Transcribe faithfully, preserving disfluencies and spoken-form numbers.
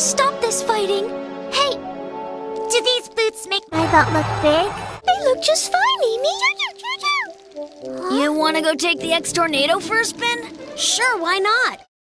stop this fighting. Hey, do these boots make my butt look big? They look just fine, Amy. Huh? You want to go take the X-Tornado for a spin? Sure, why not?